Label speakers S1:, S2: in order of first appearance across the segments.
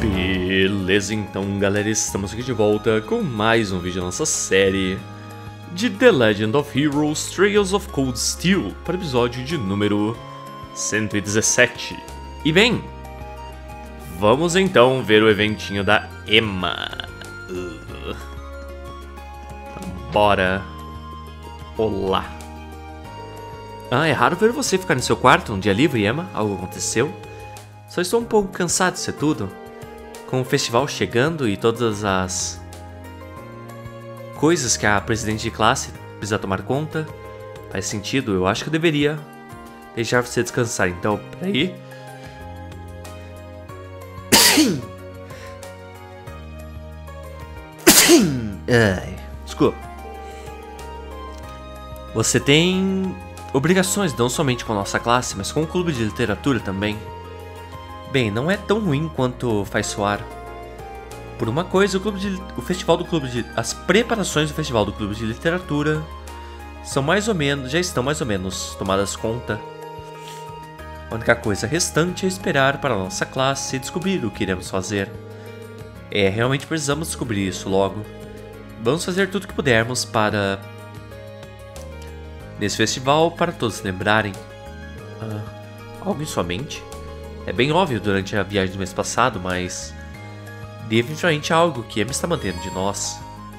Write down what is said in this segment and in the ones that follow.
S1: Beleza, então galera, estamos aqui de volta com mais um vídeo da nossa série de The Legend of Heroes Trails of Cold Steel para o episódio de número 117. E bem, vamos então ver o eventinho da Emma. Bora. Olá. É raro ver você ficar no seu quarto um dia livre, Emma. Algo aconteceu? Só estou um pouco cansado disso tudo. Com o festival chegando e todas as coisas que a presidente de classe precisa tomar conta, faz sentido. Eu acho que eu deveria deixar você descansar. Então, peraí. Desculpa. Você tem obrigações não somente com a nossa classe, mas com o clube de literatura também. Bem, não é tão ruim quanto faz soar. Por uma coisa, as preparações do Festival do Clube de Literatura já estão mais ou menos tomadas conta. A única coisa restante é esperar para a nossa classe descobrir o que iremos fazer. Realmente precisamos descobrir isso logo. Vamos fazer tudo o que pudermos nesse festival para todos se lembrarem. Algo em sua mente? É bem óbvio durante a viagem do mês passado, mas definitivamente é algo que Emma está mantendo de nós.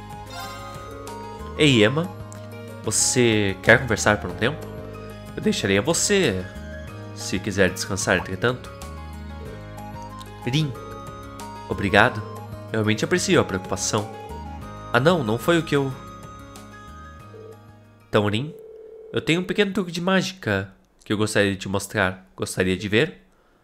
S1: Ei, Emma, você quer conversar por um tempo? Eu deixarei a você, se quiser descansar entretanto. Rin, obrigado. Eu realmente aprecio a preocupação. Não foi o que eu... Então, Rin, eu tenho um pequeno truque de mágica que eu gostaria de te mostrar. Gostaria de ver?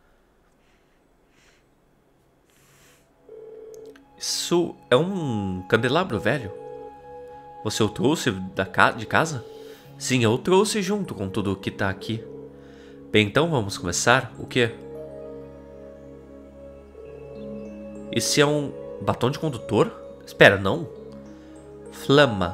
S1: Isso é um candelabro velho? Você o trouxe de casa? Sim, eu o trouxe junto com tudo o que tá aqui. Bem, então vamos começar? O quê? Esse é um batom de condutor? Espera, não. Flama.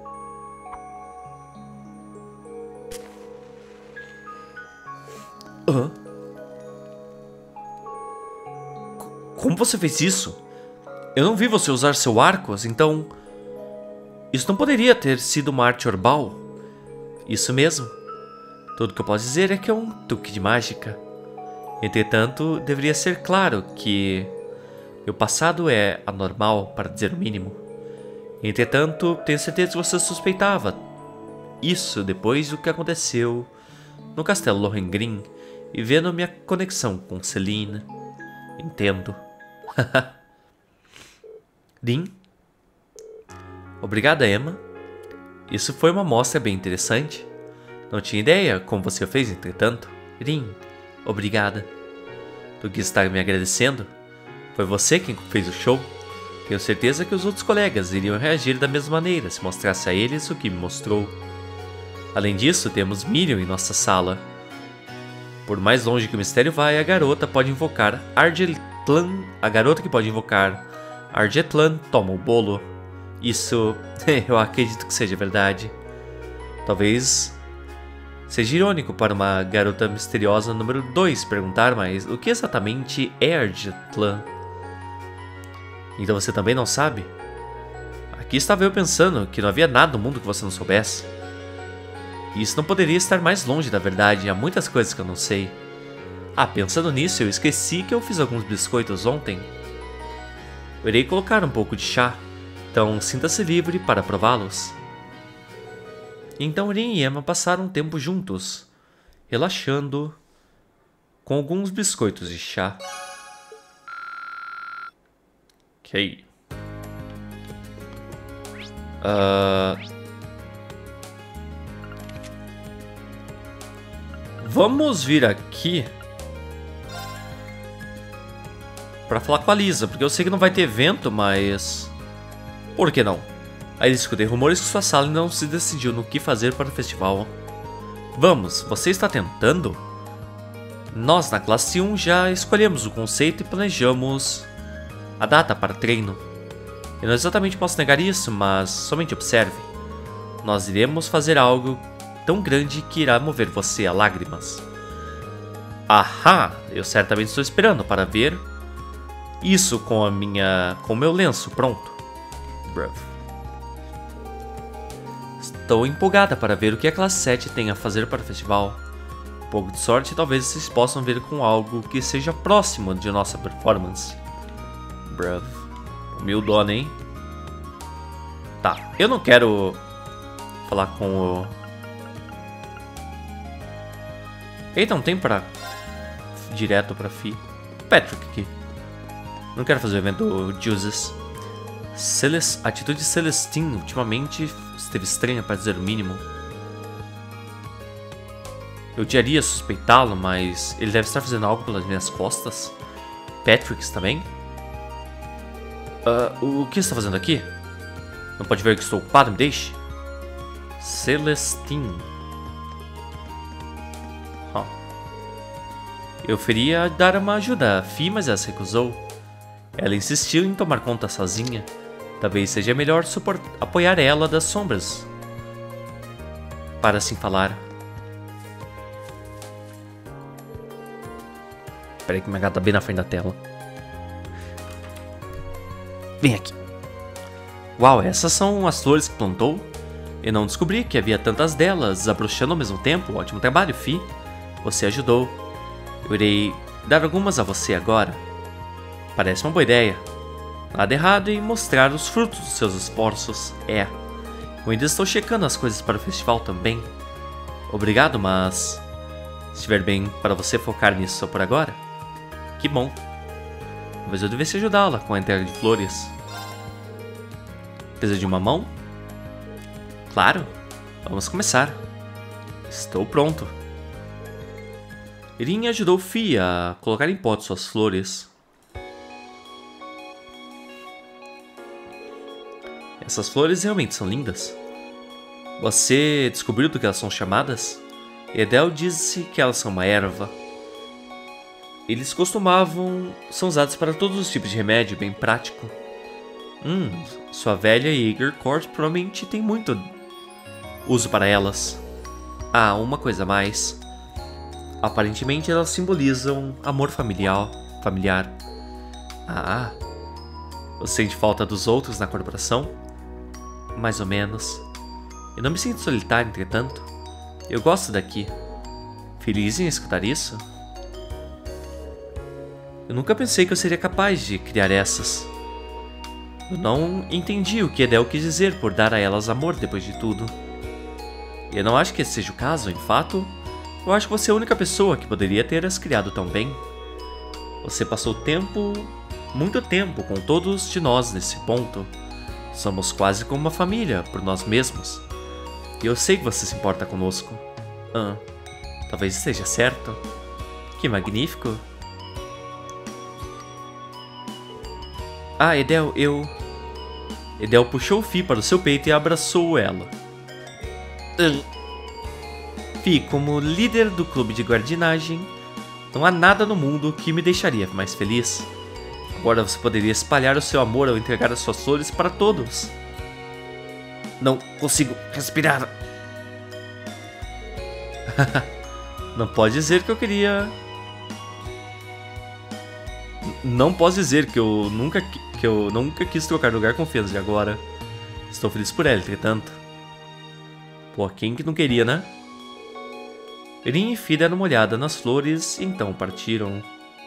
S1: Como você fez isso? Eu não vi você usar seu arcos, então... Isso não poderia ter sido uma arte herbal. Isso mesmo. Tudo que eu posso dizer é que é um truque de mágica. Entretanto, deveria ser claro que... meu passado é anormal, para dizer o mínimo. Entretanto, tenho certeza que você suspeitava isso depois do que aconteceu no Castelo Lohengrin e vendo minha conexão com Celine. Entendo. Rin? Obrigada, Emma. Isso foi uma amostra bem interessante. Não tinha ideia como você o fez, entretanto. Rin, obrigada. Do que está me agradecendo? Foi você quem fez o show? Tenho certeza que os outros colegas iriam reagir da mesma maneira se mostrasse a eles o que me mostrou. Além disso, temos Miriam em nossa sala. Por mais longe que o mistério vai, a garota que pode invocar Argetlan toma o bolo. Isso eu acredito que seja verdade. Talvez seja irônico para uma garota misteriosa número 2 perguntar, mas o que exatamente é Argetlan? Então você também não sabe? Aqui estava eu pensando que não havia nada no mundo que você não soubesse. Isso não poderia estar mais longe da verdade, há muitas coisas que eu não sei. Pensando nisso, eu esqueci que eu fiz alguns biscoitos ontem. Eu irei colocar um pouco de chá, então sinta-se livre para prová-los. Então Rin e Emma passaram um tempo juntos, relaxando com alguns biscoitos de chá. Ok. Vamos vir aqui pra falar com a Lisa, porque eu sei que não vai ter evento, mas... por que não? Aí escutei rumores que sua sala ainda não se decidiu no que fazer para o festival. Vamos, você está tentando? Nós na classe 1 já escolhemos o conceito e planejamos a data para treino. Eu não exatamente posso negar isso, mas somente observe. Nós iremos fazer algo tão grande que irá mover você a lágrimas. Ahá, eu certamente estou esperando para ver isso com o meu lenço pronto. Bruv. Estou empolgada para ver o que a classe 7 tem a fazer para o festival. Um pouco de sorte, talvez vocês possam ver com algo que seja próximo de nossa performance. Bruv. Humildona, hein? Tá, eu não quero falar com o... Eita, não tem pra... direto pra Fi. Patrick aqui. Não quero fazer o evento do Juices. Atitude de Celestine ultimamente esteve estranha, para dizer o mínimo. Eu odiaria suspeitá-lo, mas ele deve estar fazendo algo pelas minhas costas. Patrick também? O que está fazendo aqui? Não pode ver que estou ocupado, me deixe? Celestine. Eu oferia dar uma ajuda a Fi, mas ela se recusou. Ela insistiu em tomar conta sozinha. Talvez seja melhor apoiar ela das sombras. Para assim falar. Peraí que minha gata tá bem na frente da tela. Vem aqui. Uau, essas são as flores que plantou? Eu não descobri que havia tantas delas, desabrochando ao mesmo tempo. Ótimo trabalho, Fi. Você ajudou. Eu irei dar algumas a você agora. Parece uma boa ideia. Nada errado em mostrar os frutos dos seus esforços. Eu ainda estou checando as coisas para o festival também. Obrigado, mas... se estiver bem para você focar nisso só por agora? Que bom. Talvez eu devesse ajudá-la com a entrega de flores. Precisa de uma mão? Claro. Vamos começar. Estou pronto. Irin ajudou Fi a colocar em pote suas flores. Essas flores realmente são lindas. Você descobriu do que elas são chamadas? Edel disse que elas são uma erva. Eles são usados para todos os tipos de remédio, bem prático. Sua velha Jaeger Court provavelmente tem muito uso para elas. Uma coisa a mais. Aparentemente elas simbolizam amor familiar. Você sente falta dos outros na corporação? Mais ou menos. Eu não me sinto solitário, entretanto. Eu gosto daqui. Feliz em escutar isso? Eu nunca pensei que eu seria capaz de criar essas. Eu não entendi o que Edel quis dizer por dar a elas amor depois de tudo. E eu não acho que esse seja o caso, em fato. Eu acho que você é a única pessoa que poderia ter as criado tão bem. Você passou muito tempo com todos de nós nesse ponto. Somos quase como uma família por nós mesmos. E eu sei que você se importa conosco. Talvez esteja certo. Que magnífico. Edel, Edel puxou Fi para o seu peito e abraçou ela. Fi, como líder do clube de guardinagem, não há nada no mundo que me deixaria mais feliz. Agora você poderia espalhar o seu amor ao entregar as suas flores para todos. Não consigo respirar. Não pode dizer que eu queria... Não posso dizer que eu nunca quis trocar lugar com Fênix de agora. Estou feliz por ela, entretanto. Pô, quem que não queria, né? Irin e Fi deram uma olhada nas flores e então partiram.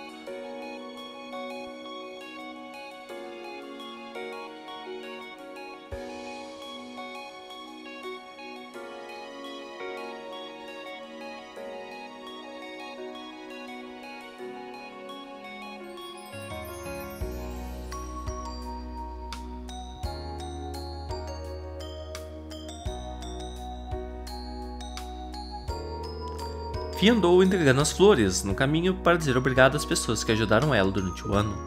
S1: Fi andou entregando as flores no caminho para dizer obrigado às pessoas que ajudaram ela durante o ano.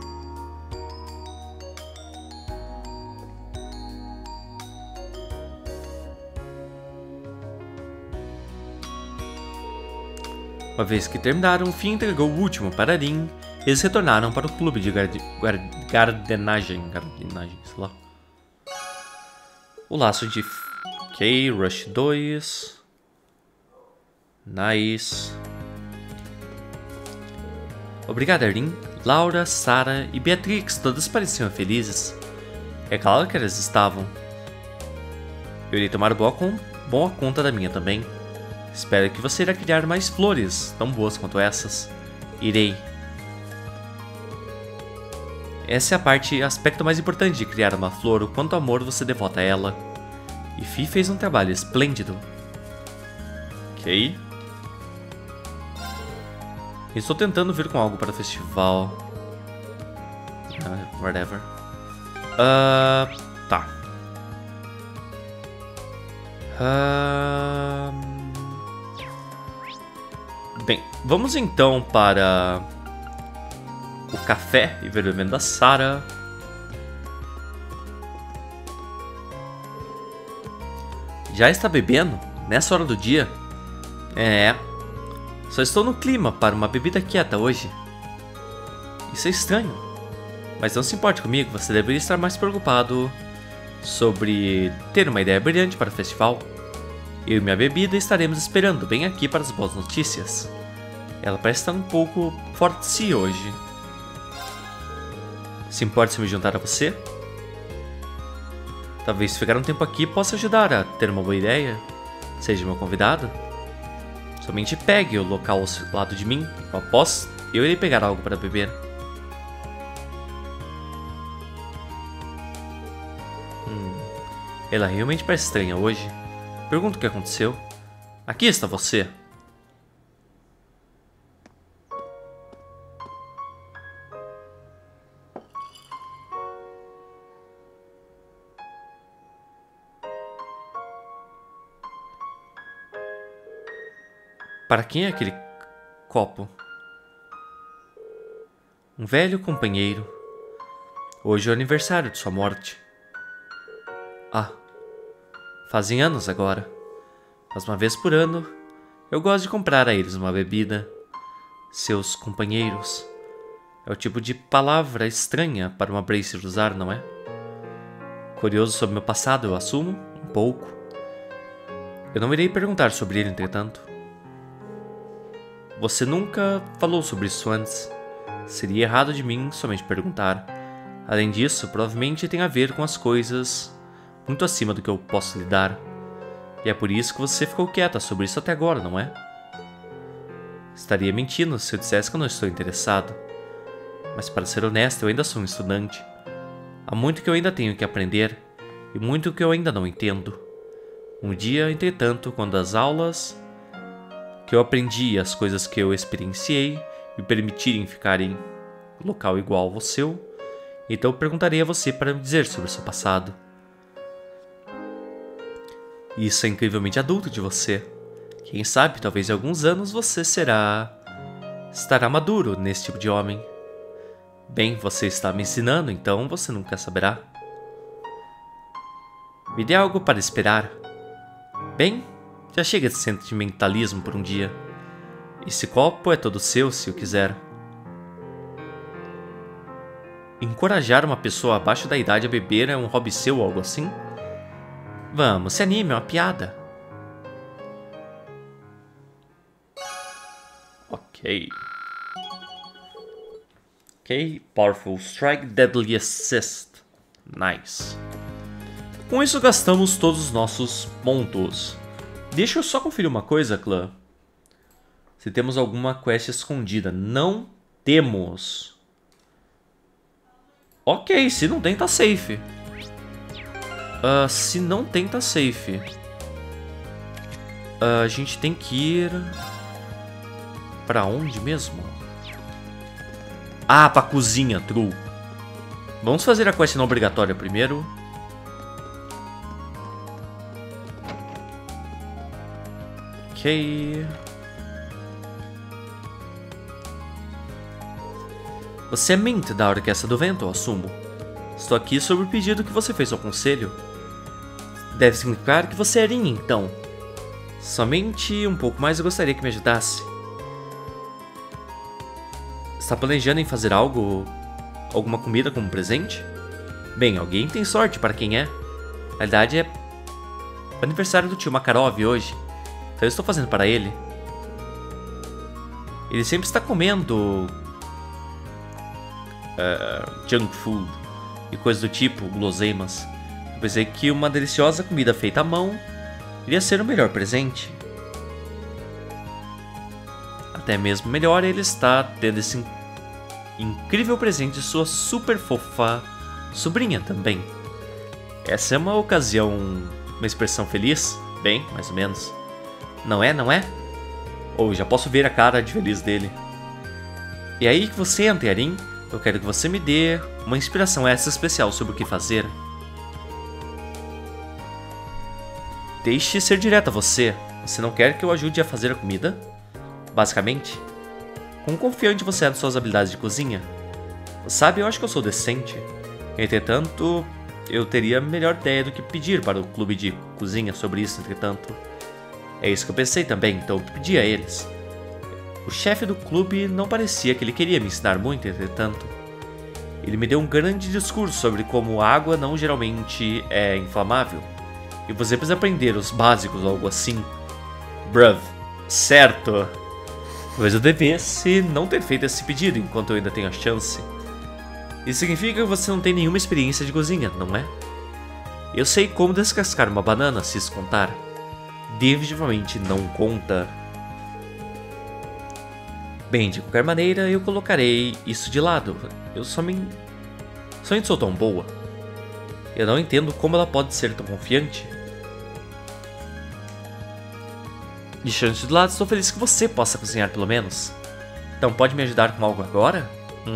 S1: Uma vez que terminaram, Fi entregou o último para Irin e eles retornaram para o clube de gardenagem, sei lá. O laço de... Ok, Rush 2... Nice. Obrigado, Irin. Laura, Sarah e Beatrix todas pareciam felizes. É claro que elas estavam. Eu irei tomar boa conta da minha também. Espero que você irá criar mais flores tão boas quanto essas. Irei. Essa é aspecto mais importante de criar uma flor, o quanto amor você devota a ela. E Fi fez um trabalho esplêndido. Ok. Estou tentando vir com algo para o festival. Whatever. Tá. Bem, vamos então para o café e ver o evento da Sarah. Já está bebendo? Nessa hora do dia? É. Só estou no clima para uma bebida quieta hoje. Isso é estranho. Mas não se importe comigo, você deveria estar mais preocupado sobre ter uma ideia brilhante para o festival. Eu e minha bebida estaremos esperando bem aqui para as boas notícias. Ela parece estar um pouco fora de si hoje. Se importa se me juntar a você? Talvez ficar um tempo aqui possa ajudar a ter uma boa ideia. Seja meu convidado. Somente pegue o local ao lado de mim. Após, eu irei pegar algo para beber. Ela realmente parece estranha hoje. Pergunto o que aconteceu. Aqui está você. Para quem é aquele copo? Um velho companheiro. Hoje é o aniversário de sua morte. Ah, fazem anos agora. Mas uma vez por ano, eu gosto de comprar a eles uma bebida. Seus companheiros. É o tipo de palavra estranha para uma Bracer usar, não é? Curioso sobre meu passado, eu assumo, um pouco. Eu não irei perguntar sobre ele, entretanto. Você nunca falou sobre isso antes. Seria errado de mim somente perguntar. Além disso, provavelmente tem a ver com as coisas muito acima do que eu posso lhe dar. E é por isso que você ficou quieta sobre isso até agora, não é? Estaria mentindo se eu dissesse que eu não estou interessado. Mas para ser honesto, eu ainda sou um estudante. Há muito que eu ainda tenho que aprender e muito que eu ainda não entendo. Um dia, entretanto, quando as aulas que eu aprendi e as coisas que eu experienciei me permitirem ficar em local igual ao seu, então eu perguntarei a você para me dizer sobre o seu passado. Isso é incrivelmente adulto de você. Quem sabe, talvez em alguns anos você estará maduro nesse tipo de homem. Bem, você está me ensinando, então você nunca saberá. Me dê algo para esperar. Bem, já chega de sentimentalismo por um dia. Esse copo é todo seu, se o quiser. Encorajar uma pessoa abaixo da idade a beber é um hobby seu ou algo assim? Vamos, se anime, é uma piada. Ok. Ok, Powerful Strike, Deadly Assist. Nice. Com isso gastamos todos os nossos pontos. Deixa eu só conferir uma coisa, clã. Se temos alguma quest escondida. Não temos. Ok, se não tem, tá safe. Se não tem, tá safe. A gente tem que ir... Pra onde mesmo? Ah, pra cozinha, true. Vamos fazer a quest não obrigatória primeiro. Ok. Você é Mint da Orquestra do Vento, eu assumo. Estou aqui sobre o pedido que você fez ao conselho. Deve significar que você é Rin, então. Somente um pouco mais eu gostaria que me ajudasse. Está planejando em fazer algo? Alguma comida como presente? Bem, alguém tem sorte para quem é. Na verdade é o aniversário do tio Makarov hoje. Então eu estou fazendo para ele. Ele sempre está comendo junk food e coisas do tipo, guloseimas. Eu pensei que uma deliciosa comida feita à mão iria ser o melhor presente. Até mesmo melhor ele está tendo esse incrível presente de sua super fofa sobrinha também. Essa é uma ocasião, uma expressão feliz? Bem, mais ou menos. Não é, não é? Ou já posso ver a cara de feliz dele. E aí que você entra, Arin. Eu quero que você me dê uma inspiração essa especial sobre o que fazer. Deixe ser direto a você. Você não quer que eu ajude a fazer a comida? Basicamente. Quão confiante você é nas suas habilidades de cozinha? Sabe, eu acho que eu sou decente. Entretanto, eu teria melhor ideia do que pedir para o clube de cozinha sobre isso, entretanto. É isso que eu pensei também, então eu pedi a eles. O chefe do clube não parecia que ele queria me ensinar muito, entretanto. Ele me deu um grande discurso sobre como a água não geralmente é inflamável. E você precisa aprender os básicos ou algo assim. Bruv, certo. Talvez eu devesse não ter feito esse pedido enquanto eu ainda tenho a chance. Isso significa que você não tem nenhuma experiência de cozinha, não é? Eu sei como descascar uma banana, se isso contar. Definitivamente não conta. Bem, de qualquer maneira, eu colocarei isso de lado. Eu somente sou tão boa. Eu não entendo como ela pode ser tão confiante. Deixando isso de lado, estou feliz que você possa cozinhar pelo menos. Então pode me ajudar com algo agora?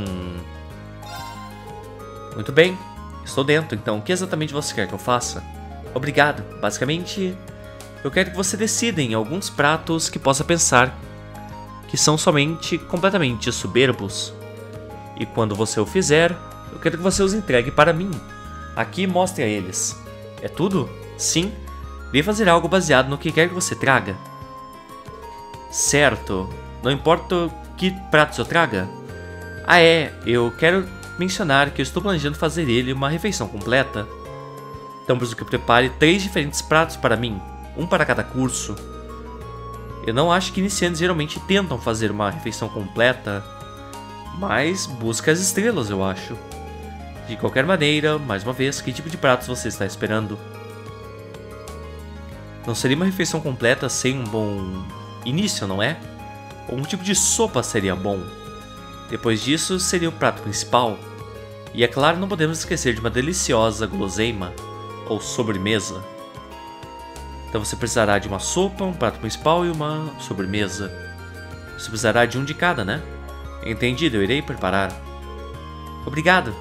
S1: Muito bem, estou dentro, então o que exatamente você quer que eu faça? Obrigado, basicamente, eu quero que você decida em alguns pratos que possa pensar que são somente completamente soberbos. E quando você o fizer, eu quero que você os entregue para mim. Aqui mostre a eles. É tudo? Sim. Vem fazer algo baseado no que quer que você traga. Certo. Não importa que pratos eu traga. Ah é, eu quero mencionar que eu estou planejando fazer ele uma refeição completa. Então preciso que eu prepare 3 diferentes pratos para mim. Um para cada curso. Eu não acho que iniciantes geralmente tentam fazer uma refeição completa, mas busca as estrelas, eu acho. De qualquer maneira, mais uma vez, que tipo de pratos você está esperando? Não seria uma refeição completa sem um bom início, não é? Ou um tipo de sopa seria bom. Depois disso, seria o prato principal. E é claro, não podemos esquecer de uma deliciosa guloseima, ou sobremesa. Então você precisará de uma sopa, um prato principal e uma sobremesa. Você precisará de um de cada, né? Entendido, eu irei preparar. Obrigado.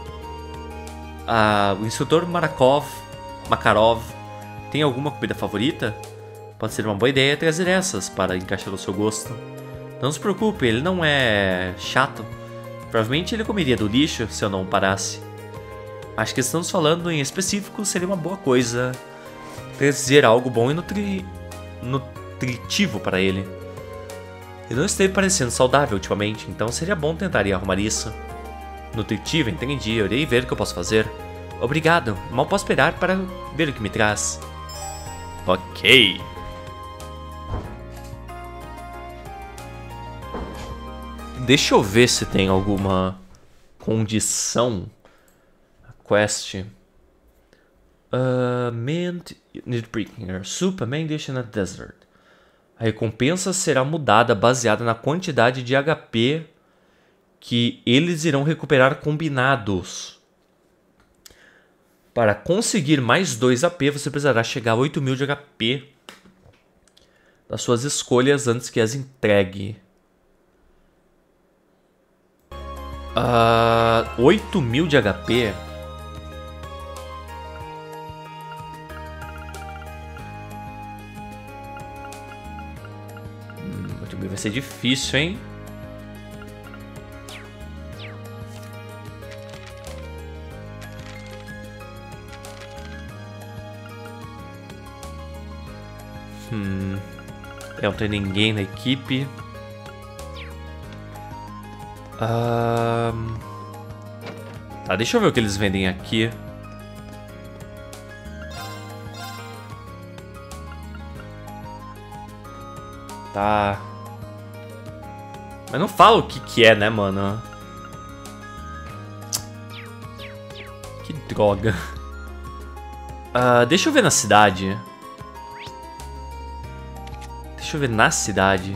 S1: O instrutor Makarov tem alguma comida favorita? Pode ser uma boa ideia trazer essas para encaixar o seu gosto. Não se preocupe, ele não é chato. Provavelmente ele comeria do lixo se eu não parasse. Acho que estamos falando em específico seria uma boa coisa trazer algo bom e nutritivo para ele. Ele não esteve parecendo saudável ultimamente, então seria bom tentar arrumar isso. Nutritivo, entendi, eu irei ver o que eu posso fazer. Obrigado, mal posso esperar para ver o que me traz. Ok. Deixa eu ver se tem alguma condição. Quest. Mint need bringer. Soup, a main dish in a desert. A recompensa será mudada baseada na quantidade de HP que eles irão recuperar combinados. Para conseguir mais 2 AP, você precisará chegar a 8.000 de HP das suas escolhas antes que as entregue. 8.000 de HP? Vai ser difícil, hein? Não tem ninguém na equipe. Tá, deixa eu ver o que eles vendem aqui. Tá. Mas não fala o que é, né, mano? Goga. Deixa eu ver na cidade. Deixa eu ver na cidade.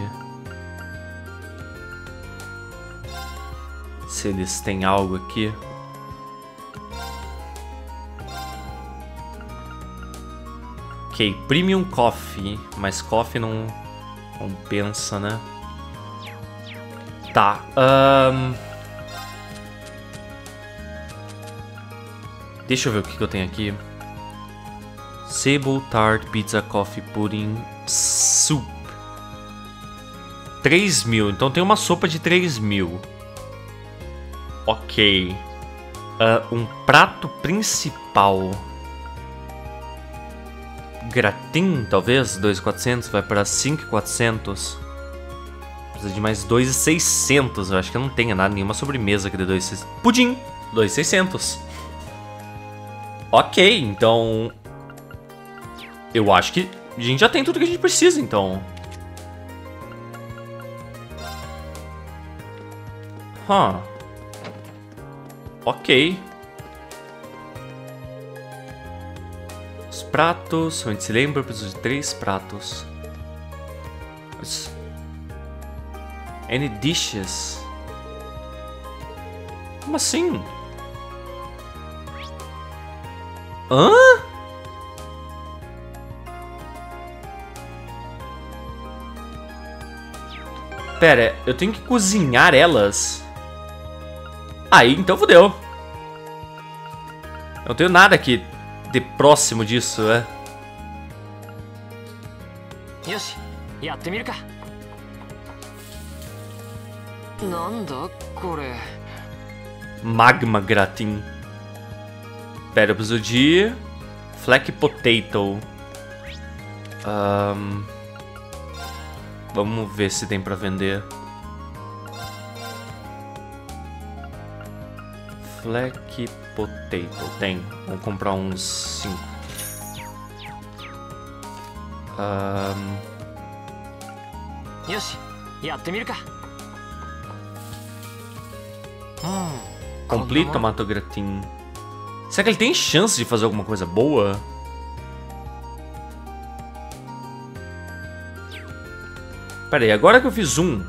S1: Se eles têm algo aqui. Ok, Premium Coffee. Mas coffee não compensa, né? Tá. Deixa eu ver o que eu tenho aqui. Sable Tart Pizza Coffee Pudding Soup. 3.000. Então tem uma sopa de 3.000. Ok. Um prato principal. Gratin, talvez? 2.400. Vai para 5.400. Precisa de mais 2.600. Eu acho que não tem nada, nenhuma sobremesa aqui de 2.600. Pudim. 2.600. Ok, então... Eu acho que a gente já tem tudo que a gente precisa, então. Ok. Os pratos, a gente se lembra, eu preciso de 3 pratos. Any dishes? Como assim? Hã? Pera, eu tenho que cozinhar elas? Aí, então fodeu. Eu não tenho nada aqui de próximo disso, é?
S2: Yoshi, やってみるか。なんだこれ?
S1: Magma Gratin. Pera, eu preciso de Flack Potato. Vamos ver se tem pra vender. Flack Potato. Tem. Vamos comprar uns 5.
S2: Yoshi, やってみるか。
S1: Complete Tomato Gratin. Será que ele tem chance de fazer alguma coisa boa? Pera aí, agora que eu fiz um...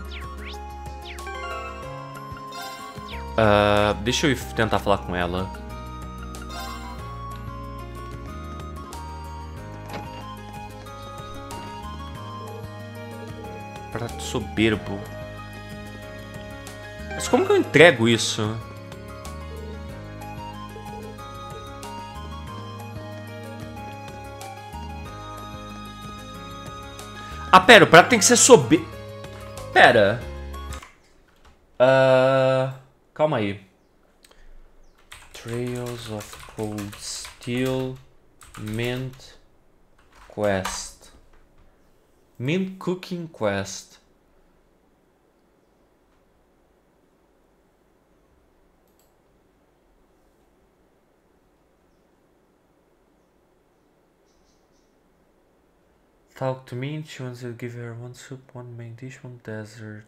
S1: deixa eu ir tentar falar com ela. Prato soberbo. Mas como que eu entrego isso? Ah, pera, o prato tem que ser soberbo. Pera. Calma aí. Trails of Cold Steel. Mint Quest. Mint Cooking Quest. Talk to me, she wants to give her one soup, one main dish, one dessert.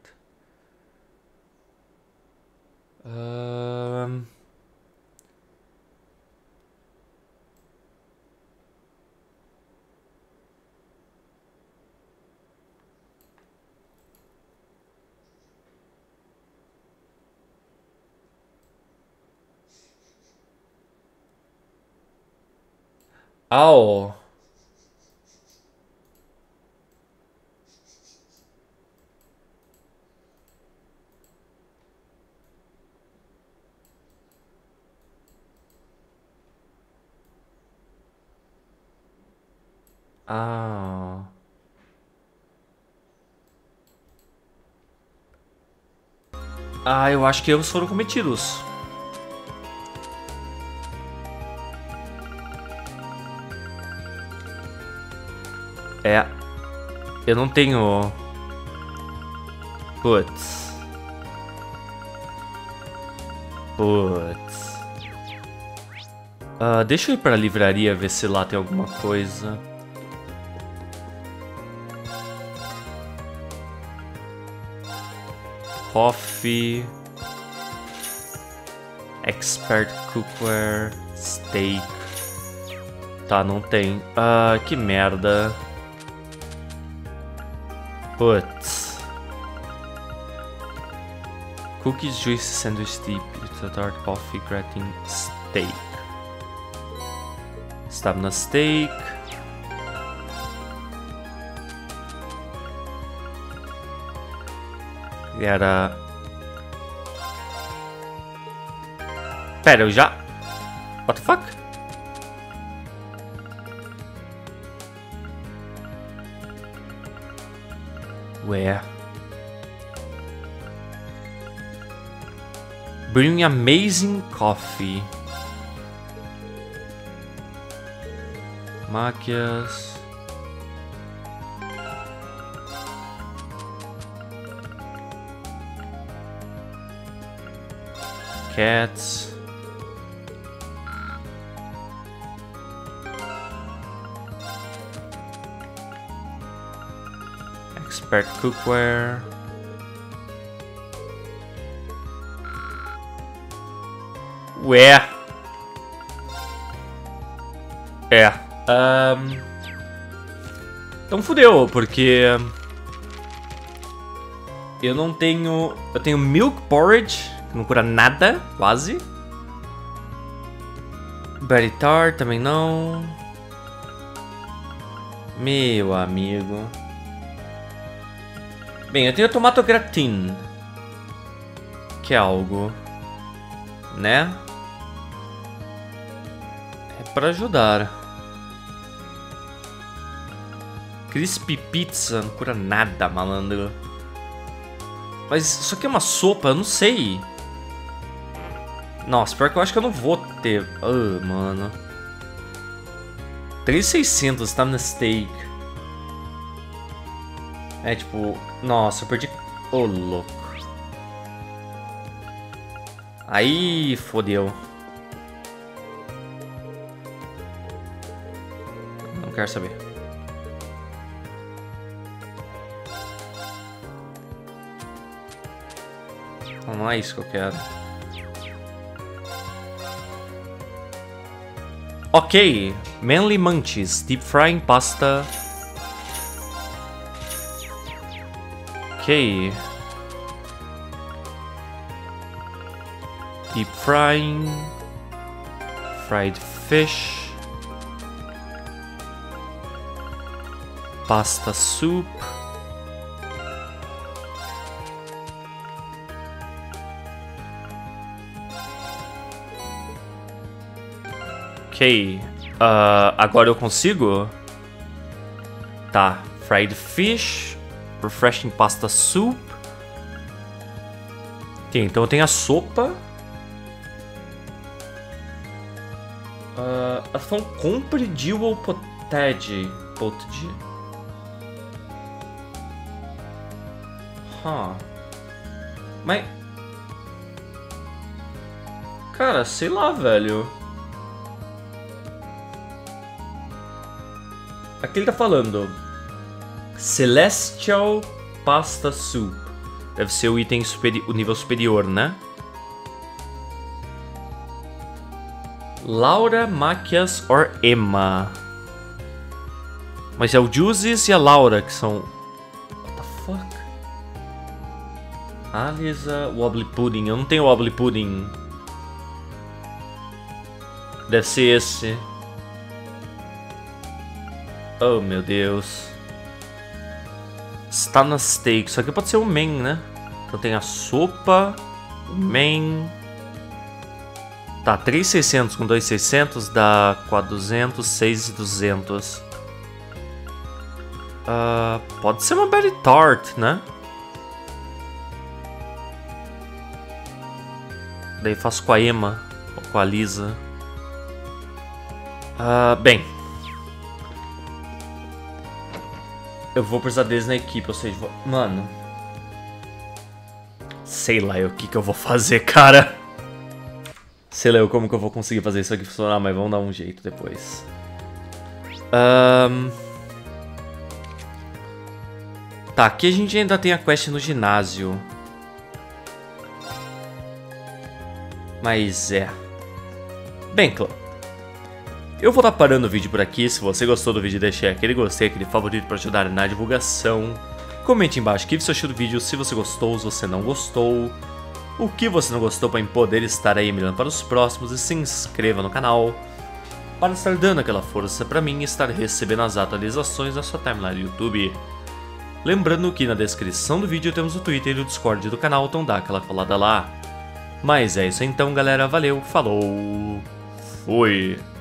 S1: Oh. Ah. Ah, eu acho que erros foram cometidos. É. Eu não tenho... Putz. Deixa eu ir pra livraria ver se lá tem alguma coisa. Coffee. Expert Cookware. Steak. Tá, não tem. Ah, que merda. Putz. Cookies, juice, sandwich, tea, pizza, tart, coffee, gratin, steak. Stamina steak. Era... Pera, eu já... What the fuck? Ué... Bring amazing coffee. Máquias. Cats. Expert cookware. Ué. Então fudeu, porque eu não tenho... Eu tenho milk porridge, que não cura nada, quase. Berry tart também não. Meu amigo. Bem, eu tenho tomato gratin, que é algo, né? Pra ajudar. Crispy pizza não cura nada, malandro. Mas isso aqui é uma sopa, eu não sei. Nossa, pior que eu acho que eu não vou ter. Ah, mano. 3.600 tá no steak. É tipo... Nossa, eu perdi... Ô, louco. Aí, fodeu. Não quero saber. Não é isso que eu quero. Ok. Manly Munchies. Deep Frying Pasta. Ok. Deep Frying. Fried Fish. Pasta Soup. Ok. Agora eu consigo? Tá. Fried Fish. Refreshing Pasta Soup. Ok, então eu tenho a sopa. Elas falam compre Dual Potage. Mas... Cara, sei lá, velho. Aqui ele tá falando Celestial Pasta Soup. Deve ser o item o nível superior, né? Laura, Maquias or Emma. Mas é o Juices e a Laura que são... What the fuck? Alisa, Wobbly Pudding. Eu não tenho Wobbly Pudding. Deve ser esse. Oh, meu Deus. Está na steak. Isso aqui pode ser o main, né? Então tem a sopa, o main. Tá, 3.600 com 2.600 dá 400, 6.200. Pode ser uma berry tart, né? Daí faço com a Emma ou com a Lisa. Bem. Eu vou precisar deles na equipe, ou seja... Mano... Sei lá o que eu vou fazer, cara. Sei lá como que eu vou conseguir fazer isso aqui funcionar, mas vamos dar um jeito depois. Tá, aqui a gente ainda tem a quest no ginásio. Mas é... Bem, eu vou estar parando o vídeo por aqui. Se você gostou do vídeo, deixe aquele gostei, aquele favorito para ajudar na divulgação. Comente embaixo o que você achou do vídeo, se você gostou, se você não gostou. O que você não gostou para poder estar aí mirando para os próximos. E se inscreva no canal para estar dando aquela força para mim e estar recebendo as atualizações da sua timeline do YouTube. Lembrando que na descrição do vídeo temos o Twitter e o Discord do canal, então dá aquela colada lá. Mas é isso então, galera. Valeu, falou, fui!